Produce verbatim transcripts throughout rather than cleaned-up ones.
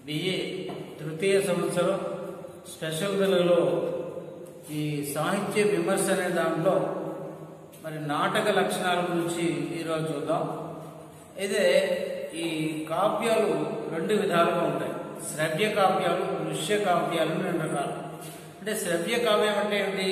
BA తృతీయ సంవత్సరం special తెలుగులో ఈ సాహిత్య విమర్శ అనే దాంట్లో మరి నాటక లక్షణాల గురించి ఈరోజు చూద్దాం. అయితే ఈ కావ్యాలు రెండు విధాలుగా ఉంటాయి. శ్రవ్య కావ్యాలు, దృశ్య కావ్యాలు రెండు రకాలు. అంటే శ్రవ్య కావ్యం అంటే ఏమిటి?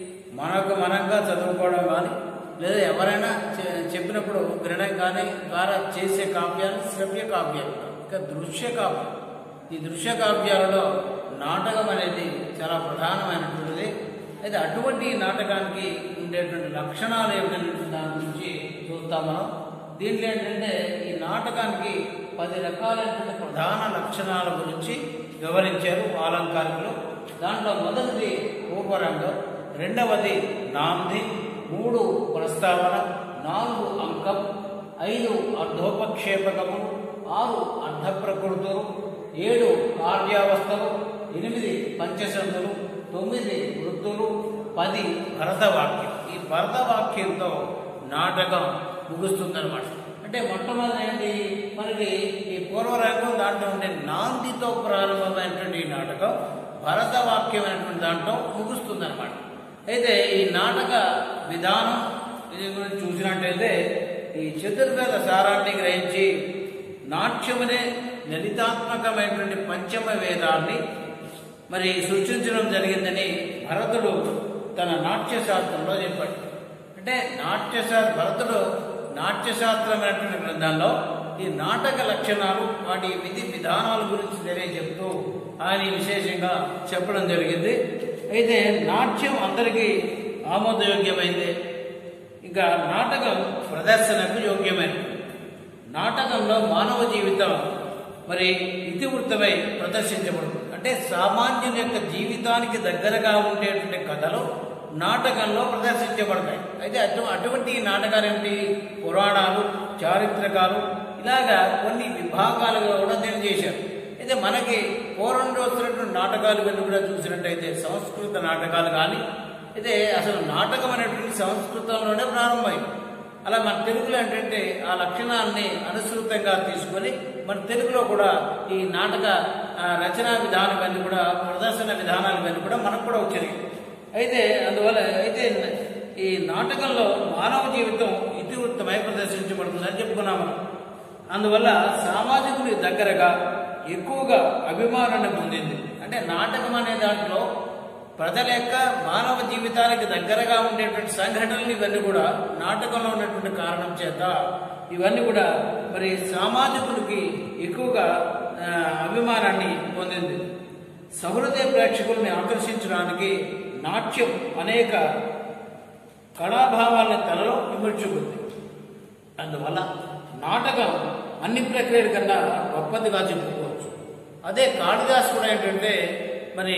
మనకు మనంగా చదువుకోవడం కానీ లేదా ఎవరైనా చెప్పినప్పుడు వినడం కానీ ద్వారా చేసే కావ్యాలు శ్రవ్య కావ్యాలు. ఇక దృశ్య కావ్యం, ఈ దృశ్య కావ్యాలలో నాటకం అనేది చాలా ప్రధానమైనటువంటిది. అయితే అటువంటి నాటకానికి ఉండేటువంటి లక్షణాలు ఏమిటంటే దాని గురించి చూస్తాం మనం. దీంట్లో ఏంటంటే ఈ నాటకానికి పది రకాలైనటువంటి ప్రధాన లక్షణాల గురించి వివరించారు అలంకారికులు. దాంట్లో మొదటిది రూపరంగం, రెండవది నాంది, మూడు ప్రస్తావన, నాలుగు అంకం, ఐదు అర్ధోపక్షేపకము, ఆరు అర్ధ ప్రకృతులు, ఏడు కార్యావస్థలు, ఎనిమిది పంచసంతులు, తొమ్మిది వృత్తులు, పది భరతవాక్యం. ఈ భరతవాక్యంతో నాటకం ముగుస్తుందన్నమాట. అంటే మొట్టమొదటి ఏంటి మనకి ఈ పూర్వరంగం దాంట్లో ఉండే నాందితో ప్రారంభమైనటువంటి ఈ నాటకం భరతవాక్యం అనేటువంటి దాంట్లో ముగుస్తుందన్నమాట. అయితే ఈ నాటక విధానం ఇది గురించి చూసినట్టయితే ఈ చతుర్వేద సారాన్ని గ్రహించి నాట్యమనే లలితాత్మకమైనటువంటి పంచమ వేదాన్ని మరి సృష్టించడం జరిగిందని భరతుడు తన నాట్యశాస్త్రంలో చెప్పాడు. అంటే నాట్యశాస్త్ర భరతుడు నాట్యశాస్త్రమైనటువంటి గ్రంథాల్లో ఈ నాటక లక్షణాలు వాటి విధి విధానాల గురించి తెలియజెప్తూ ఆయన విశేషంగా చెప్పడం జరిగింది. అయితే నాట్యం అందరికీ ఆమోదయోగ్యమైంది. ఇంకా నాటకం ప్రదర్శనకు యోగ్యమైనది. నాటకంలో మానవ జీవితం మరి ఇతివృత్తమై ప్రదర్శించబడుతుంది. అంటే సామాన్యుని యొక్క జీవితానికి దగ్గరగా ఉండేటువంటి కథలు నాటకంలో ప్రదర్శించబడతాయి. అయితే అటు అటువంటి నాటకాలు ఏమిటి? పురాణాలు, చారిత్రకాలు, ఇలాగా కొన్ని విభాగాలుగా కూడా తెలియజేశారు. అయితే మనకి పూర్వం వస్తున్నటువంటి నాటకాలు కనుక కూడా చూసినట్టయితే సంస్కృత నాటకాలు కానీ, అయితే అసలు నాటకం అనేటువంటి సంస్కృతంలోనే ప్రారంభమైంది. అలా మన తెలుగులో ఏంటంటే ఆ లక్షణాన్ని అనుసృతంగా తీసుకొని మన తెలుగులో కూడా ఈ నాటక రచనా విధానం అన్ని కూడా ప్రదర్శన విధానాలు అన్ని కూడా మనకు కూడా వచ్చాయి. అయితే అందువల్ల అయితే ఈ నాటకంలో మానవ జీవితం ఇతివృత్తమై ప్రదర్శించబడుతుందని చెప్పుకున్నాము. అందువల్ల సామాజికుడి దగ్గరగా ఎక్కువగా అభిమానాన్ని పొందింది. అంటే నాటకం అనే దాంట్లో ప్రజల యొక్క మానవ జీవితానికి దగ్గరగా ఉండేటువంటి సంఘటనలు ఇవన్నీ కూడా నాటకంలో ఉన్నటువంటి కారణం చేత ఇవన్నీ కూడా మరి సామాజికుడికి ఎక్కువగా అభిమానాన్ని పొందింది. సహృదయ ప్రేక్షకుల్ని ఆకర్షించడానికి నాట్యం అనేక కళాభావాలను తనలో విమర్శించుకుంది. అందువల్ల నాటకం అన్ని ప్రక్రియల కన్నా గొప్పదిగా చెప్పుకోవచ్చు. అదే కాళిదాసు కూడా ఏంటంటే మరి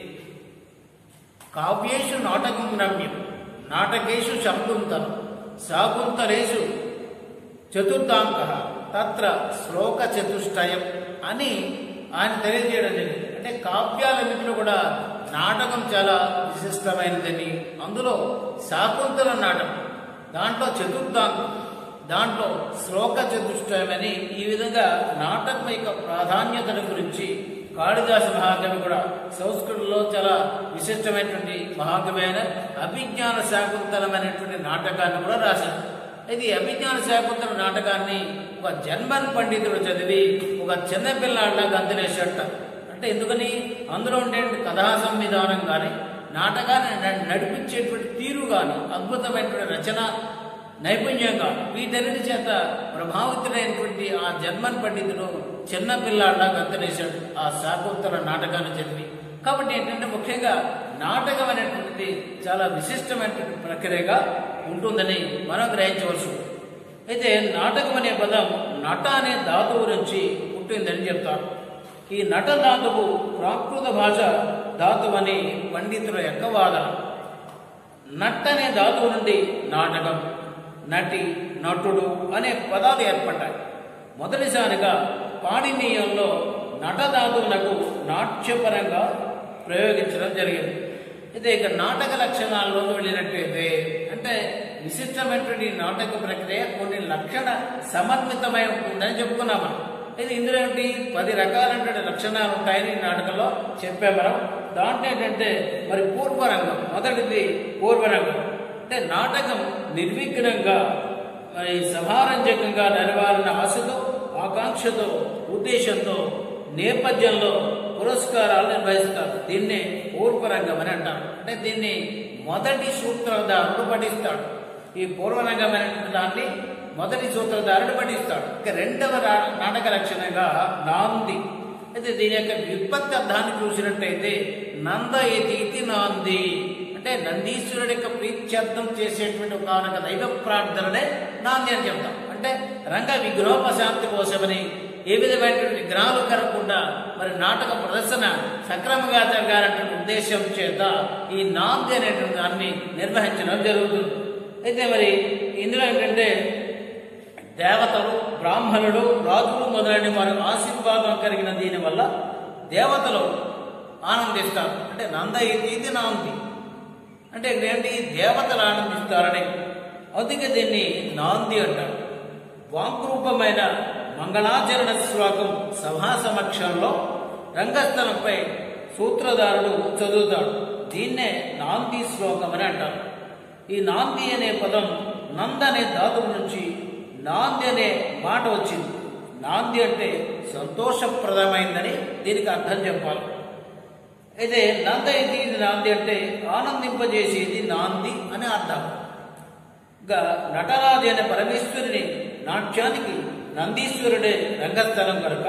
కావ్యేషు నాటకం రమ్యం, నాటకేషు శబ్దుంతరం, శాకుంతలేషు చతుర్థాంక, తత్ర శ్లోక చతుష్టయం అని ఆయన తెలియజేయడం జరిగింది. అంటే కావ్యాలన్నింటిలో కూడా నాటకం చాలా విశిష్టమైనదని, అందులో శాకుంతల నాటకం, దాంట్లో చతుర్థాంకం, దాంట్లో శ్లోక చతుష్టయమని, ఈ విధంగా నాటకం యొక్క ప్రాధాన్యతను గురించి కాళిదాసు మహాకవి కూడా సంస్కృతంలో చాలా విశిష్టమైనటువంటి మహాకమైన అభిజ్ఞాన శాకుంతలమైనటువంటి నాటకాన్ని కూడా రాశారు. ఇది అభిజ్ఞాన శాకుంతల నాటకాన్ని ఒక జన్మన్ పండితుడు చదివి ఒక చిన్నపిల్లాడిలా గంతులేసేట. అంటే ఎందుకని? అందులో ఉండే కథా సంవిధానం కానీ నాటకాన్ని నడిపించేటువంటి తీరు కానీ అద్భుతమైనటువంటి రచన నైపుణ్యం కానీ వీటన్నిటి చేత ప్రభావితుడైనటువంటి ఆ జన్మన్ పండితుడు చిన్నపిల్లాడిలా గంతులేశాడు ఆ శాకుంతల నాటకాన్ని చదివి. కాబట్టి ఏంటంటే ముఖ్యంగా నాటకం అనేటువంటిది చాలా విశిష్టమైనటువంటి ప్రక్రియగా ఉంటుందని మనం గ్రహించవలసి ఉంది. అయితే నాటకం అనే పదం నట అనే ధాతువు నుంచి పుట్టిందని చెప్తారు. ఈ నట ధాతువు ప్రాకృత భాష ధాతువు అని పండితుల యొక్క వాదన. నట్ అనే ధాతువు నుండి నాటకం, నటి, నటుడు అనే పదాలు ఏర్పడ్డాయి. మొదటిసారిగా పాణినీయంలో నటధాతువులకు నాట్యపరంగా ప్రయోగించడం జరిగింది. అయితే ఇక నాటక లక్షణాల్లోకి వెళ్ళినట్టయితే అంటే విశిష్టమైనటువంటి నాటక ప్రక్రియ కొన్ని లక్షణ సమన్వితమై ఉంటుందని చెప్పుకున్నాం. అయితే ఇందులో ఏంటి పది రకాలైనటువంటి లక్షణాలు ఉంటాయని ఈ నాటకంలో చెప్పాం మనం. దాంట్లో ఏంటంటే మరి పూర్వరంగం, మొదటిది పూర్వరంగం. అంటే నాటకం నిర్విఘ్నంగా మరి సభారంజకంగా నెరవేరాలన్న ఆశతో, ఆకాంక్షతో, ఉద్దేశంతో నేపథ్యంలో పురస్కారాలు నిర్వహిస్తారు. దీన్నే పూర్వరంగం అని అంటారు. అంటే దీన్ని మొదటి సూత్రధారుడు పఠిస్తాడు. ఈ పూర్వరంగమైనటువంటి దాన్ని మొదటి సూత్రధారుడు పఠిస్తాడు. ఇక రెండవ నాటక లక్షణంగా నాంది. అయితే దీని యొక్క వ్యుత్పత్తి అర్థాన్ని చూసినట్టయితే నంద ఇది నాంది అంటే నందీశ్వరుడి యొక్క ప్రీత్యర్థం చేసేటువంటి ఒక దైవ ప్రార్థననే నాంది అని చెప్తాం. అంటే రంగ విగ్రహోపశాంతి కోసమని ఏ విధమైనటువంటి విగ్రహాలు కలగకుండా మరి నాటక ప్రదర్శన సక్రమంగా జరగాలనేటువంటి ఉద్దేశం చేత ఈ నాంది అనేటువంటి దాన్ని నిర్వహించడం జరుగుతుంది. అయితే మరి ఇందులో ఏంటంటే దేవతలు, బ్రాహ్మణులు, రాజులు మొదలైన వారు ఆశీర్వాదం కలిగిన దీనివల్ల దేవతలు ఆనందిస్తారు. అంటే నంద ఇది నాంది అంటే ఏంటి దేవతలు ఆనందిస్తారని. అందుకే దీన్ని నాంది అంటారు. వాంగ్రూపమైన మంగళాచరణ శ్లోకం సభా సమక్షంలో రంగస్థలంపై సూత్రధారుడు చదువుతాడు. దీన్నే నాంది శ్లోకం అని అంటారు. ఈ నాంది అనే పదం నంద అనే ధాతువు నుంచి నాంది అనే మాట వచ్చింది. నాంది అంటే సంతోషప్రదమైందని దీనికి అర్థం చెప్పాలి. అయితే నంద ఇది నాంది అంటే ఆనందింపజేసేది నాంది అని అర్థం. ఇంకా నటరాజు అనే పరమేశ్వరుని నాట్యానికి నందీశ్వరుడే రంగస్థలం కనుక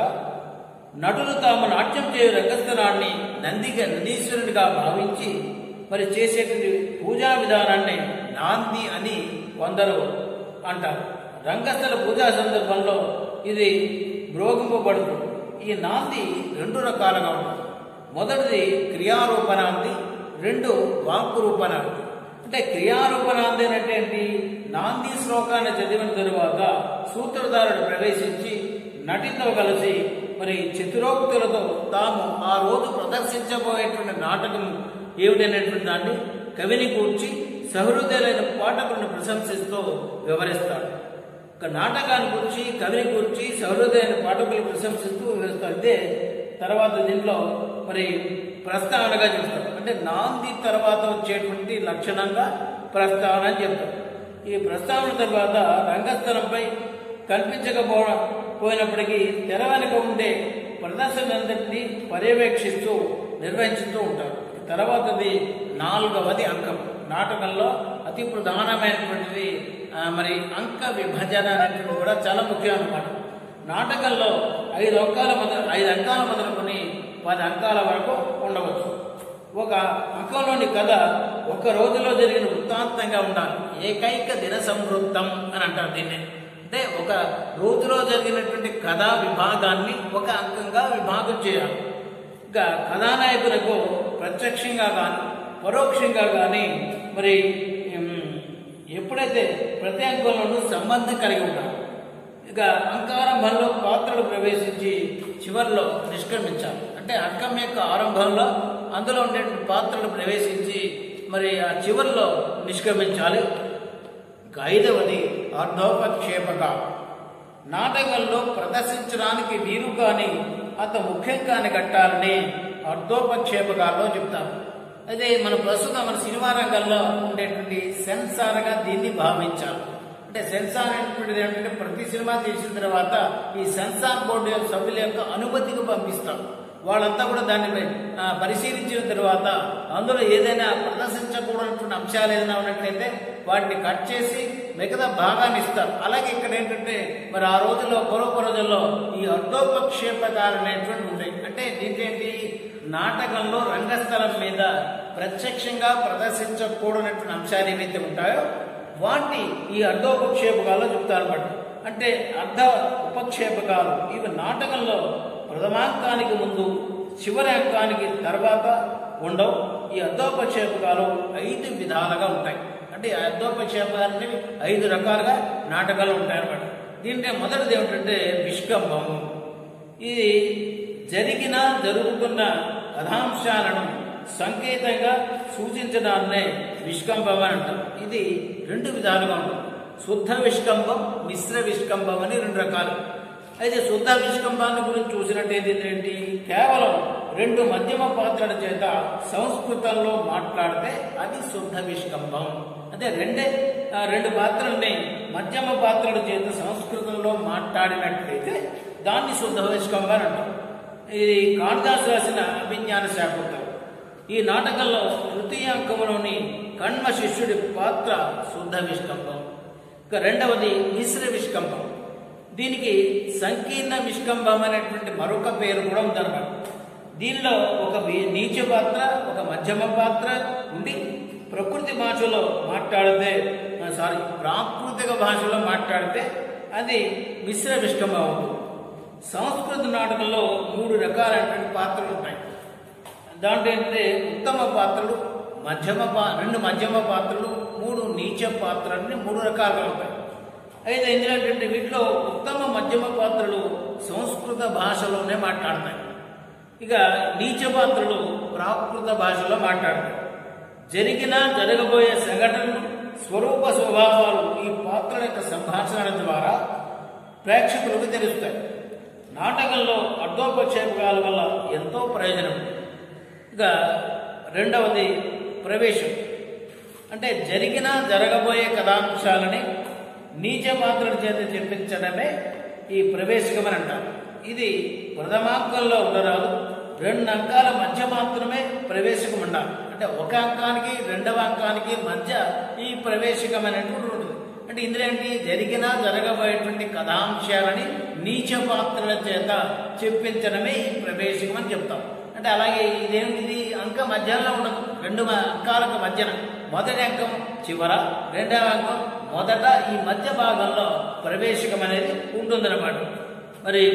నటులు తాము నాట్యం చేయు రంగస్థలాన్ని నందిగా నందీశ్వరుడిగా భావించి మరి చేసేటువంటి పూజా విధానాన్ని నాంది అని కొందరు అంటారు. రంగస్థల పూజా సందర్భంలో ఇది మ్రోగింపబడుతుంది. ఈ నాంది రెండు రకాలుగా ఉంటుంది. మొదటిది క్రియారూపనాంది, రెండు వాక్కు రూపనాంది. అంటే క్రియారూపనాంది అంటే ఏంటి? నాంది శ్లోకాన్ని చదివిన తరువాత సూత్రధారుడు ప్రవేశించి నటితో కలిసి మరి చతురోక్తులతో తాము ఆ రోజు ప్రదర్శించబోయేటువంటి నాటకం ఏమిటనేటువంటి దాన్ని కవిని కూర్చి సహృదయులైన పాఠకులను ప్రశంసిస్తూ వివరిస్తాడు. ఒక నాటకాన్ని కూర్చి కవిని కూర్చి సహృదయులైన పాఠకులను ప్రశంసిస్తూ వివరిస్తాడు. ఇదే తర్వాత దీంట్లో మరి ప్రస్తావనగా చెప్తారు. అంటే నాంది తర్వాత వచ్చేటువంటి లక్షణంగా ప్రస్తావన అని చెప్తారు. ఈ ప్రస్తావన తర్వాత రంగస్థలంపై కల్పించకపో పోయినప్పటికీ తెర వెనుక ఉండే ప్రదర్శనంతటినీ పర్యవేక్షిస్తూ నిర్వహించుతూ ఉంటారు. తర్వాతది నాలుగవది అంకం. నాటకంలో అతి ప్రధానమైనటువంటిది మరి అంక విభజన అనేటువంటి కూడా చాలా ముఖ్యం అన్నమాట. నాటకంలో ఐదు అంకాల మొదలు ఐదు అంకాల మొదలుకొని పది అంకాల వరకు ఉండవచ్చు. ఒక అంకంలోని కథ ఒక రోజులో జరిగిన వృత్తాంతంగా ఉండాలి. ఏకైక దిన సంవృత్తం అని అంటారు దీన్ని. అంటే ఒక రోజులో జరిగినటువంటి కథా విభాగాన్ని ఒక అంకంగా విభాగం చేయాలి. ఇంకా కథానాయకులకు ప్రత్యక్షంగా కానీ పరోక్షంగా కానీ మరి ఎప్పుడైతే ప్రతి అంకంలోనూ సంబంధం కలిగి ఉండాలి. ఇక అంకారంభంలో పాత్రలు ప్రవేశించి చివరిలో నిష్క్రమించాలి. అంటే అంకం యొక్క ఆరంభంలో అందులో ఉండే పాత్రలు ప్రవేశించి మరి ఆ చివరిలో నిష్క్రమించాలి. ఇక ఐదవది అర్ధోపక్షేపక. నాటకంలో ప్రదర్శించడానికి వీలు కానీ అంత ముఖ్యం కాని ఘట్టాలని అర్ధోపక్షేపకాల్లో చెప్తారు. అయితే మన ప్రస్తుతం మన సినిమా రంగంలో ఉండేటువంటి సెన్సార్గా దీన్ని భావించాలి. అంటే సెన్సార్ అనేటువంటిది ఏంటంటే ప్రతి సినిమా తీసిన తర్వాత ఈ సెన్సార్ బోర్డు సభ్యుల యొక్క అనుమతికి పంపిస్తాం. వాళ్ళంతా కూడా దాన్ని పరిశీలించిన తర్వాత అందులో ఏదైనా ప్రదర్శించకూడనటువంటి అంశాలు ఏదైనా ఉన్నట్లయితే వాటిని కట్ చేసి మిగతా భాగాన్ని ఇస్తారు. అలాగే ఇక్కడ ఏంటంటే మరి ఆ రోజుల్లో పూర్వపు రోజుల్లో ఈ అర్ధోపక్షేపకాలు అనేటువంటి ఉంటాయి. అంటే దీంట్లో నాటకంలో రంగస్థలం మీద ప్రత్యక్షంగా ప్రదర్శించకూడనటువంటి అంశాలు ఏవైతే ఉంటాయో వాటిని ఈ అర్ధోపక్షేపకాల్లో చెప్తారన్నమాట. అంటే అర్ధ ఉపక్షేపకాలు ఇవి నాటకంలో ప్రథమాంకానికి ముందు చివరి అంకానికి తర్వాత ఉండవు. ఈ అర్ధోపక్షేపకాలు ఐదు విధాలుగా ఉంటాయి. అంటే అర్ధోపక్షేపకాలు ఐదు రకాలుగా నాటకాలు ఉంటాయన్నమాట. దీంట్లో మొదటిది ఏమిటంటే విష్కంభం. ఇది జరిగిన జరుగుతున్న కథాంశాలను సంకేతంగా సూచించడాన్నే విష్కంభం అని అంటారు. ఇది రెండు విధాలుగా ఉంటుంది. శుద్ధ విష్కంభం, మిశ్ర విష్కంభం అని రెండు రకాలు. అయితే శుద్ధ విష్కంభాన్ని గురించి చూసినట్టయితే ఏంటి, కేవలం రెండు మధ్యమ పాత్రల చేత సంస్కృతంలో మాట్లాడితే అది శుద్ధ విష్కంభం. అంటే రెండే రెండు పాత్రల్ని మధ్యమ పాత్రల చేత సంస్కృతంలో మాట్లాడినట్లయితే దాన్ని శుద్ధ విష్కంభం అంటారు. ఇది కాళిదాసు రాసిన అభిజ్ఞాన శాకుంతలం. ఈ నాటకంలో తృతీయాంకములోని కణ్వ శిష్యుడి పాత్ర శుద్ధ విష్కంభం. ఇక రెండవది మిశ్ర విష్కంభం. దీనికి సంకీర్ణ విష్కంభం అనేటువంటి మరొక పేరు కూడా ఉందన్నమాట. దీనిలో ఒక నీచ పాత్ర, ఒక మధ్యమ పాత్ర ఉండి ప్రకృతి భాషలో మాట్లాడితే సారీ ప్రాకృతిక భాషలో మాట్లాడితే అది మిశ్ర విష్కంభం అవుతుంది. సంస్కృత నాటకంలో మూడు రకాలైనటువంటి పాత్రలు ఉంటాయి. దాంట్లో ఏంటంటే ఉత్తమ పాత్రలు, మధ్యమ పా రెండు మధ్యమ పాత్రలు, మూడు నీచ పాత్రలని మూడు రకాలుగా ఉంటాయి. అయితే ఎందుకంటే వీటిలో ఉత్తమ మధ్యమ పాత్రలు సంస్కృత భాషలోనే మాట్లాడతాయి. ఇక నీచ పాత్రలు ప్రాకృత భాషలో మాట్లాడతాయి. జరిగిన జరగబోయే సంఘటనలు, స్వరూప స్వభావాలు ఈ పాత్రల యొక్క సంభాషణ ద్వారా ప్రేక్షకులకు తెలుస్తాయి. నాటకంలో అర్థోపక్షేపకాల వల్ల ఎంతో ప్రయోజనం. ఇక రెండవది ప్రవేశం. అంటే జరిగిన జరగబోయే కథాంశాలని నీచ పాత్రల చేత చెప్పించడమే ఈ ప్రవేశకం అని అంటారు. ఇది ప్రథమాంకంలో ఉండరాదు, రెండు అంకాల మధ్య మాత్రమే ప్రవేశకం ఉండాలి. అంటే ఒక అంకానికి రెండవ అంకానికి మధ్య ఈ ప్రవేశకం అనేటువంటి ఉంటుంది. అంటే ఇందులో ఏంటి, జరిగిన జరగబోయేటువంటి కథాంశాలని నీచ పాత్రల చేత చెప్పించడమే ఈ ప్రవేశకం అని చెప్తాం. అంటే అలాగే ఇదేమిటి, అంక మధ్యలో ఉండదు, రెండు అంకాలకు మధ్యన మొదటి అంకం చివర, రెండవ అంకం మొదట, ఈ మధ్య భాగంలో ప్రవేశకం అనేది ఉంటుందన్నమాట. మరి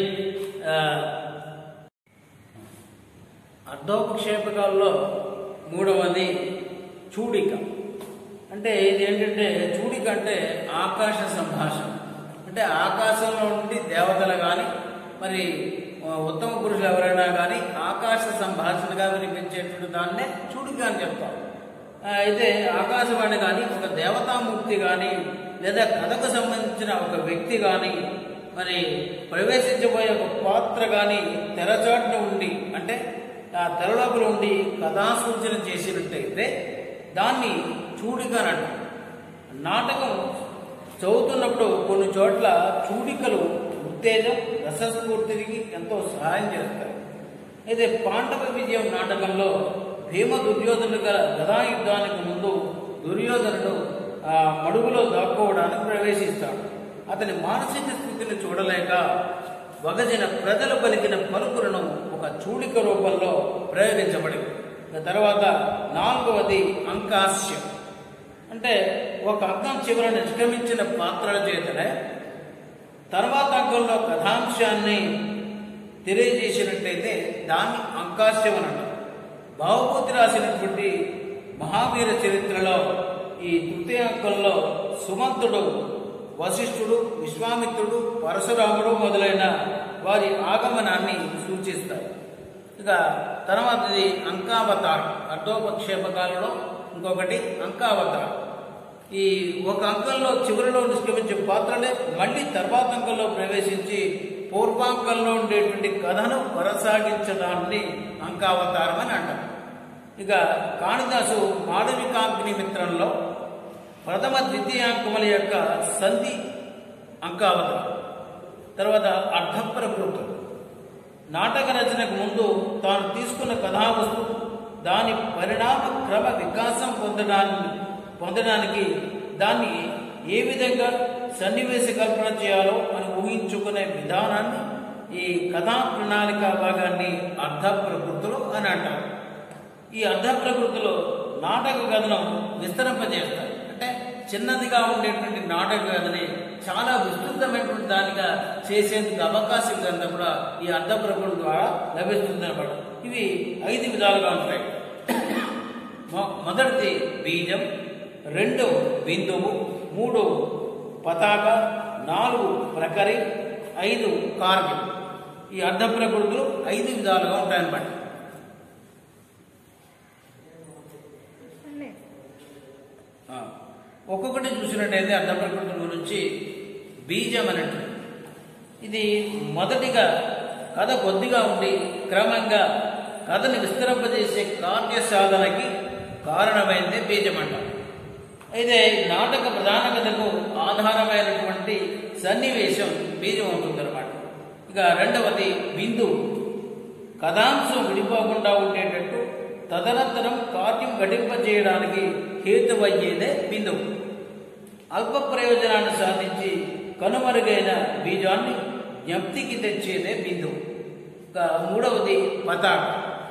అర్థోపక్షేపకాల్లో మూడవది చూడిక. అంటే ఇది ఏంటంటే చూడిక అంటే ఆకాశ సంభాషణ. అంటే ఆకాశంలో నుండి దేవతలు కానీ మరి ఉత్తమ పురుషులు ఎవరైనా కానీ ఆకాశ సంభాషణగా వినిపించేటువంటి దాన్నే చూడిక అని చెప్తాం. అయితే ఆకాశవాణి కానీ ఒక దేవతామూర్తి కానీ లేదా కథకు సంబంధించిన ఒక వ్యక్తి కానీ మరి ప్రవేశించబోయే ఒక పాత్ర కానీ తెరచాటున ఉండి, అంటే ఆ తెరలోపల ఉండి కథా సూచన చేసినట్టయితే దాన్ని చూడిక అని అంటారు. నాటకం చదువుతున్నప్పుడు కొన్ని చోట్ల చూడికలు ఉత్తేజం, రసస్ఫూర్తికి ఎంతో సహాయం చేస్తాయి. అయితే పాండవ విజయం నాటకంలో భీమ దుర్యోధనుడు గల గదాయుద్ధానికి ముందు దుర్యోధనుడు ఆ మడుగులో దాక్కోవడానికి ప్రవేశిస్తాడు. అతని మానసిక స్థితిని చూడలేక వగజిన ప్రజలు పలికిన పలుకులను ఒక చూడిక రూపంలో ప్రయోగించబడింది. తర్వాత నాలుగవది అంకాస్యం. అంటే ఒక అంకం చివర నిష్క్రమించిన పాత్రల చేతనే తర్వాత అంకంలో కథాంశాన్ని తెలియజేసినట్లయితే దాన్ని అంకాస్యం అని అంటారు. భావభూతి రాసినటువంటి మహావీర చరిత్రలో ఈ తృతీయ అంకంలో సుమంతుడు, వశిష్ఠుడు, విశ్వామిత్రుడు, పరశురాముడు మొదలైన వారి ఆగమనాన్ని సూచిస్తారు. ఇక తర్వాతది అంకావతారం. అర్థోపక్షేపకాలలో ఇంకొకటి అంకావతారం. ఈ ఒక అంకంలో చివరిలో నిష్క్రమించే పాత్రలే మళ్ళీ తర్వాత అంకంలో ప్రవేశించి పూర్వాంకంలో ఉండేటువంటి కథను కొనసాగించడాన్ని అంకావతారం అని అంటారు. ఇక కాళిదాసు మాళవికాగ్ని మిత్రంలో ప్రథమ ద్వితీయాంకముల యొక్క సంధి అంకావతారం. తర్వాత అర్ధప్రకృతులు. నాటక రచనకు ముందు తాను తీసుకున్న కథావస్తు దాని పరిణామ క్రమ వికాసం పొందడానికి పొందడానికి దాన్ని ఏ విధంగా సన్నివేశ కల్పన చేయాలో అని ఊహించుకునే విధానాన్ని ఈ కథా ప్రణాళిక భాగాన్ని అర్ధ ప్రకృతులు అని అంటారు. ఈ అర్ధ ప్రకృతిలో నాటక కథను విస్తరింపజేస్తారు. అంటే చిన్నదిగా ఉండేటువంటి నాటక కథని చాలా విస్తృతమైనటువంటి దానిగా చేసేందుకు అవకాశం కనుక కూడా ఈ అర్ధ ప్రకృతి ద్వారా లభిస్తుంది అన్నమాట. ఇవి ఐదు విధాలుగా ఉంటాయి. మొదటిది బీజం, రెండు బిందువు, మూడు పతాక, నాలుగు ప్రకరి, ఐదు కార్యం. ఈ అర్ధ ప్రకృతులు ఐదు విధాలుగా ఉంటాయన్నమాట. ఒక్కొక్కటి చూసినట్టయితే అర్ధ ప్రకృతుల గురించి బీజం అన్నట్టు ఇది మొదటిగా కథ కొద్దిగా ఉండి క్రమంగా కథని విస్తరింపజేసే కార్య సాధనకి కారణమైందే బీజమంట. అయితే నాటక ప్రధాన కథకు ఆధారమైనటువంటి సన్నివేశం బీజం ఉంటుందన్నమాట. ఇక రెండవది బిందువు. కథాంశం విడిపోకుండా ఉండేటట్టు తదనంతరం కార్యం ఘటింపజేయడానికి హేతువయ్యేదే బిందువు. అల్ప ప్రయోజనాన్ని సాధించి కనుమరుగైన బీజాన్ని జ్ఞప్తికి తెచ్చేదే బిందువు. ఇక మూడవది పతాక.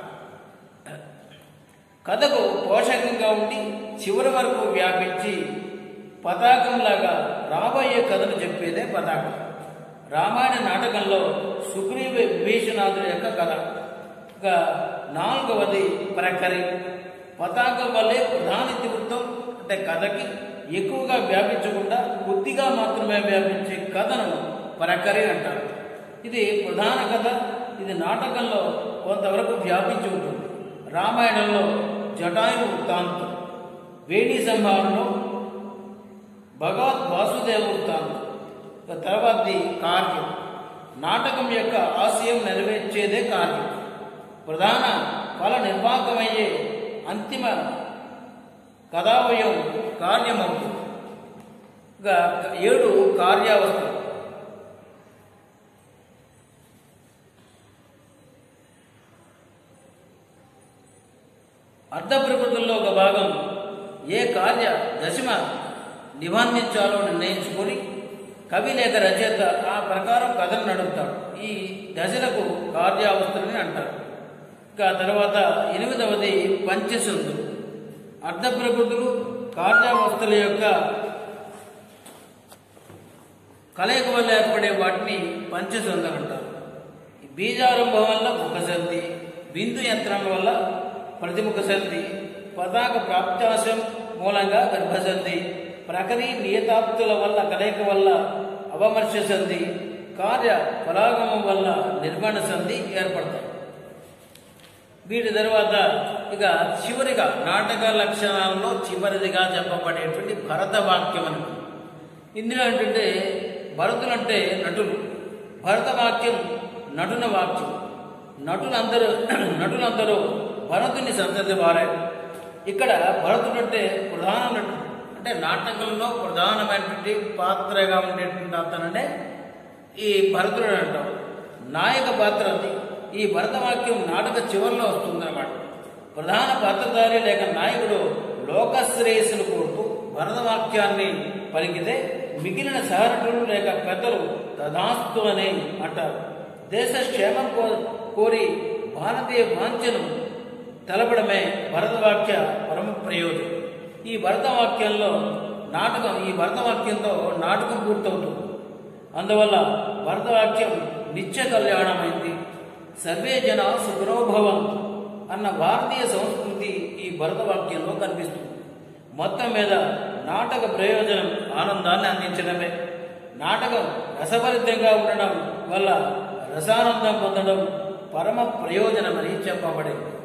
కథకు పోషకంగా ఉండి చివరి వరకు వ్యాపించి పతాకంలాగా రాబోయే కథను చెప్పేదే పతాకం. రామాయణ నాటకంలో సుగ్రీవ విభీషణాదుల యొక్క కథ. ఇక నాలుగవది ప్రకరి. పతాకం వల్లే ప్రధాన ఇతివృత్తం అంటే కథకి ఎక్కువగా వ్యాపించకుండా కొద్దిగా మాత్రమే వ్యాపించే కథను ప్రకరి అంటారు. ఇది ప్రధాన కథ. ఇది నాటకంలో కొంతవరకు వ్యాపించి ఉంటుంది. రామాయణంలో జటాయు వృత్తాంతం, వేణి సంహారంలో భగవద్ వాసుదేవ వృత్తాంతం. తర్వాతది కార్యం. నాటకం యొక్క ఆశయం నెరవేర్చేదే కార్యం. ప్రధాన ఫల నిర్వాహకమయ్యే అంతిమ కథావయం కార్యమవుతుంది. ఇక ఏడు కార్యావస్థలు. అర్ధ ప్రకృతుల్లో ఒక భాగం ఏ కార్య దశమ నిబంధించాలో నిర్ణయించుకొని కవి లేక రచయిత ఆ ప్రకారం కథను నడుపుతాడు. ఈ దశలకు కార్యావస్థలని అంటారు. ఇక తర్వాత ఎనిమిదవది పంచసంధులు. అర్ధ ప్రకృతులు కార్యావస్థల యొక్క కలయిక వల్ల ఏర్పడే వాటిని పంచసంధులు అంటారు. బీజారంభం వల్ల ముఖసంధి, బిందు యంత్రం వల్ల ప్రతిముఖ సంధి, పతాక ప్రాప్త్యాశం మూలంగా గర్భసంధి, ప్రకరి నియతాప్తుల వల్ల కలయిక వల్ల అవమర్శ సంధి, కార్య ఫలాగమం వల్ల నిర్మాణ సంధి ఏర్పడతాయి. వీటి తర్వాత ఇక చివరిగా నాటక లక్షణాలలో చివరిదిగా చెప్పబడేటువంటి భరత వాక్యం అని. ఇందులో ఏంటంటే భరతులు అంటే నటులు. భరత వాక్యం నటున వాక్యం. నటులందరూ నటులందరూ భరతుని సంతతి వారే. ఇక్కడ భరతుడు అంటే ప్రధాన నటుడు, అంటే నాటకంలో ప్రధానమైనటువంటి పాత్రగా ఉండేటువంటి అతనంటే ఈ భరతుడు అంటాం. నాయక పాత్ర అది. ఈ భరతవాక్యం నాటక చివరిలో వస్తుందన్నమాట. ప్రధాన పాత్రధారి లేక నాయకుడు లోకశ్రేయస్సును కోరుతూ భరతవాక్యాన్ని పలికితే మిగిలిన సహనటులు లేక పెద్దలు తదాస్తు అని అంటారు. దేశ క్షేమం కో కోరి భారతీయ వాంఛను తెలపడమే భరతవాక్య పరమ ప్రయోజనం. ఈ భరతవాక్యంలో నాటకం ఈ భరతవాక్యంతో నాటకం పూర్తవుతుంది. అందువల్ల భరతవాక్యం నిత్య కళ్యాణమైంది. సర్వే జన సుఖనోభవం అన్న భారతీయ సంస్కృతి ఈ భరతవాక్యంలో కనిపిస్తుంది. మొత్తం మీద నాటక ప్రయోజనం ఆనందాన్ని అందించడమే. నాటకం రసభరితంగా ఉండడం వల్ల రసానందం పొందడం పరమ ప్రయోజనమని చెప్పబడింది.